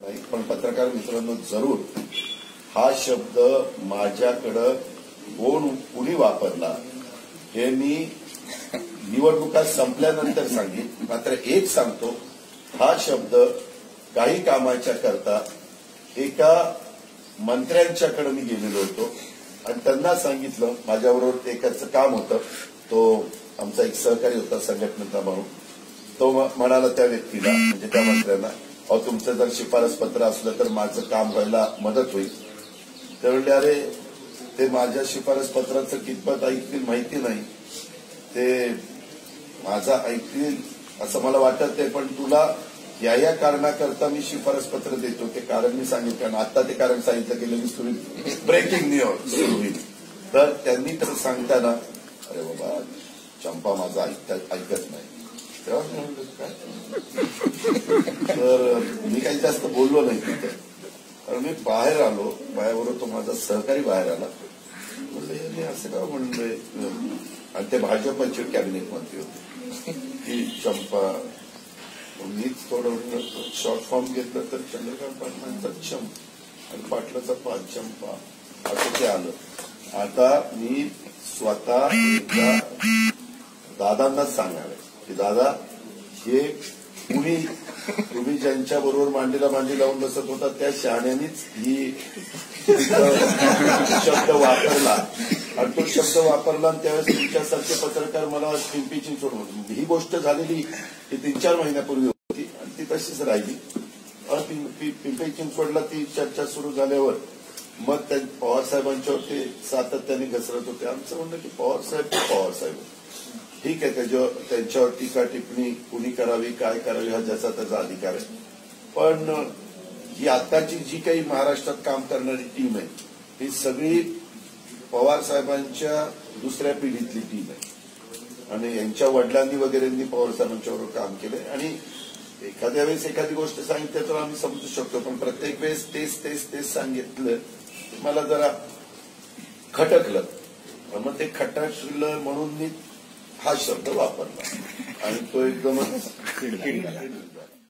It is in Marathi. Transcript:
नाही, पण पत्रकार मित्रांनो जरूर हा शब्द माझ्याकडं कुणी वापरला हे मी निवडणुका संपल्यानंतर सांगेन. मात्र एक सांगतो, हा शब्द काही कामाच्या करता एका मंत्र्यांच्याकडे मी गेलेलो होतो आणि त्यांना सांगितलं, माझ्याबरोबर एकाचं काम होतं, तो आमचा एक सहकारी होता संघटनेचा म्हणून. तो म्हणाला त्या व्यक्तीला, म्हणजे त्या मंत्र्यांना, अहो तुमचं जर शिफारस पत्र असलं तर माझं काम व्हायला मदत होईल. ते म्हणले, अरे ते माझ्या शिफारस पत्राचं कितपत ऐकतील माहिती नाही, ते माझा ऐकतील असं मला वाटत नाही, पण तुला या कारणाकरता मी शिफारस पत्र देतो. ते कारण मी सांगितलं आणि आता ते कारण सांगितलं की लगेच तुम्ही ब्रेकिंग न्यूज सुरू होईल. तर त्यांनी तर सांगताना, अरे बाबा चंपा माझा ऐकत नाही, तेव्हा मी म्हणलं काय. तर मी काही जास्त बोललो नाही तिथे, कारण मी बाहेर आलो. बाहेरबरोबर तो माझा सहकारी बाहेर आला. म्हणलं मी असं का म्हणलोय, आणि ते भाजपचे कॅबिनेट मंत्री होते की चंपा. मीच थोडं शॉर्ट फॉर्म घेतलं तर चंद्रकांत पाटलांचा चम आणि पाटलाचा चंपा असं ते आलं. आता मी स्वतः दादांनाच सांगणार आहे की दादा, हे तुम्ही ज्यांच्या बरोबर मांडीला मांडी लावून बसत होता त्या शहाण्यानीच ही शब्द वापरला आणि तो शब्द वापरला. आणि त्यावेळेस तुमच्यासारखे पत्रकार मला पिंपरी चिंचवड, ही गोष्ट झालेली ही 3-4 महिन्यापूर्वी होती आणि ती तशीच राहिली. पिंपरी चिंचवडला ती चर्चा सुरू झाल्यावर मग पवार साहेबांच्यावर ते सातत्याने घसरत होते. आमचं म्हणणं की पवार साहेब ठीक आहे, त्यांच्यावर टीका टिप्पणी कुणी करावी, काय करावी, हा ज्याचा त्याचा अधिकार आहे. पण ही आताची जी काही महाराष्ट्रात काम करणारी टीम आहे, ही सगळी पवार साहेबांच्या दुसऱ्या पिढीतली टीम आहे आणि यांच्या वडिलांनी वगैरेंनी पवार साहेबांच्या बरोबर काम केलंय. आणि एखाद्या वेळेस एखादी गोष्ट सांगितली तर आम्ही समजू शकतो, पण प्रत्येक वेळेस तेच सांगितलं मला जरा खटकलं. मग ते खटकलं म्हणून मी हा शब्द वापरला आणि तो एकदमच